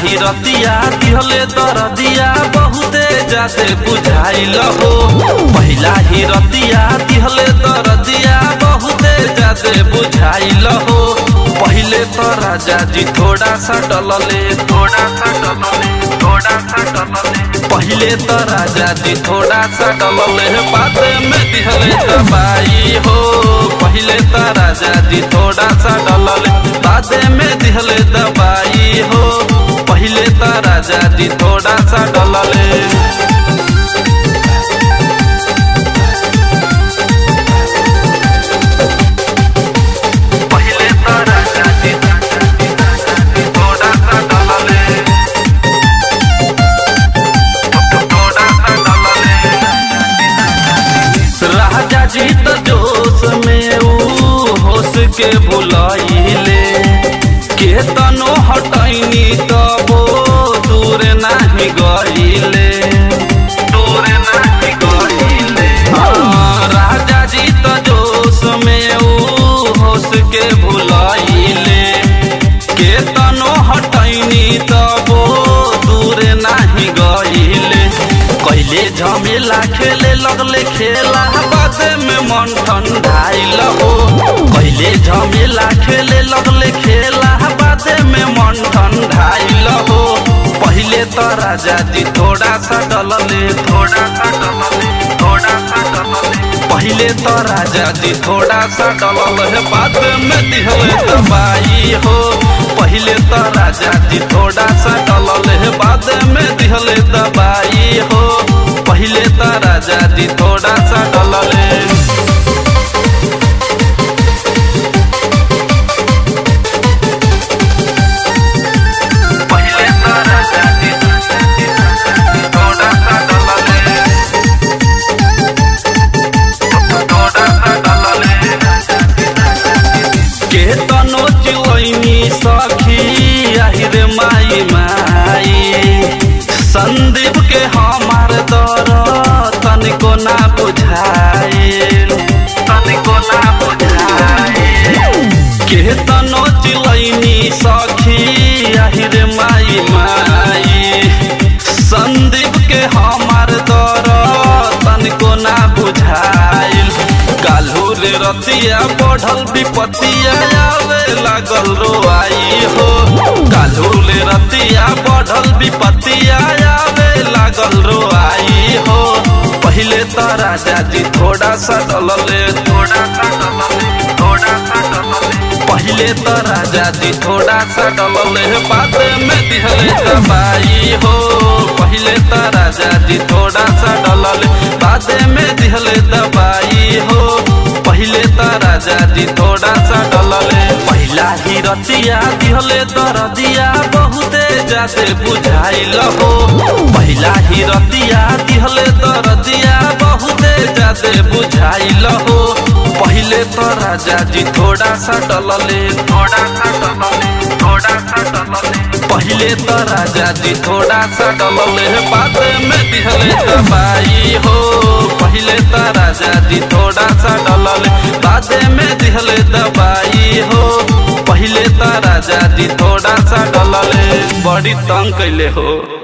ही रतिया दिहले दरदिया बहुते जाते बुझाइल हो। पहिला ही रतिया दिहले दरदिया बहुते जाते बुझाइल हो। पहिले तो राजा जी थोड़ा सा डलले पहिले तो राजा जी थोड़ा सा डलले बाद में दिहले दबाई हो। पहिले तो राजा जी थोड़ा सा डलले बाद में दिहले दबाई हो। पहिले तो राजा जी थोड़ा सा डलले जी तो जोश में होश के भुलाइले के तनो हटैनी तबो दूर नहीं गइले राजा जी तो जोश में होश के भुलाइले के तनो हटैनी तबो दूर नहीं गइले। पहले झमेला खेले लगले खेला बाद में मन ठंडाइल हो। पहले झमेला खेले लगले खेला बाद में मन ठंडाइल हो। पहले तो राजा जी थोड़ा सा डलले पहले तो राजा जी थोड़ा सा डलले बाद में दिहले दबाई हो। पहले तो राजा जी थोड़ा सा डलले बाद में दिहले दबाई हो। पहले तो राजा जी थोड़ा सा डलले के तनो चिलैनी सखी आहिर माई माई संदीप के हमार दर तनिको ना बुझाइल के तनो चिलैनी सखी आहिर माई माई संदीप के हमार दर तनिको ना बुझाइल। काल्हू रे रतिया बढ़ल विपतिया आवे लागल रोआई हो। काल्हू रे रतिया बढ़ल विपतिया आवे लागल रोआई हो। पहले तो राजा जी थोड़ा सा डलले पहले तो राजा जी थोड़ा सा डलले बाद में दिहले दबाई हो। पहले तो राजा जी थोड़ा सा डलले बाद में दिहले दबाई हो। पहले तो राजा जी थोड़ा सा डलले पहिला ही रतिया दिहले दरदिया बहुते जाते बुझाइल हो। पहिला ही रतिया दिहले दरदिया बहुते जाते बुझाइल हो। पहले तो राजा जी थोड़ा सा डलले पहले तो राजा जी थोड़ा सा डलले बाद में दिहले दबाई हो। पहले तो राजा जी थोड़ा सा डलले बाद में दिहले दबाई हो। पहले तो राजा जी थोड़ा सा डलले बड़ी तंग कैले हो।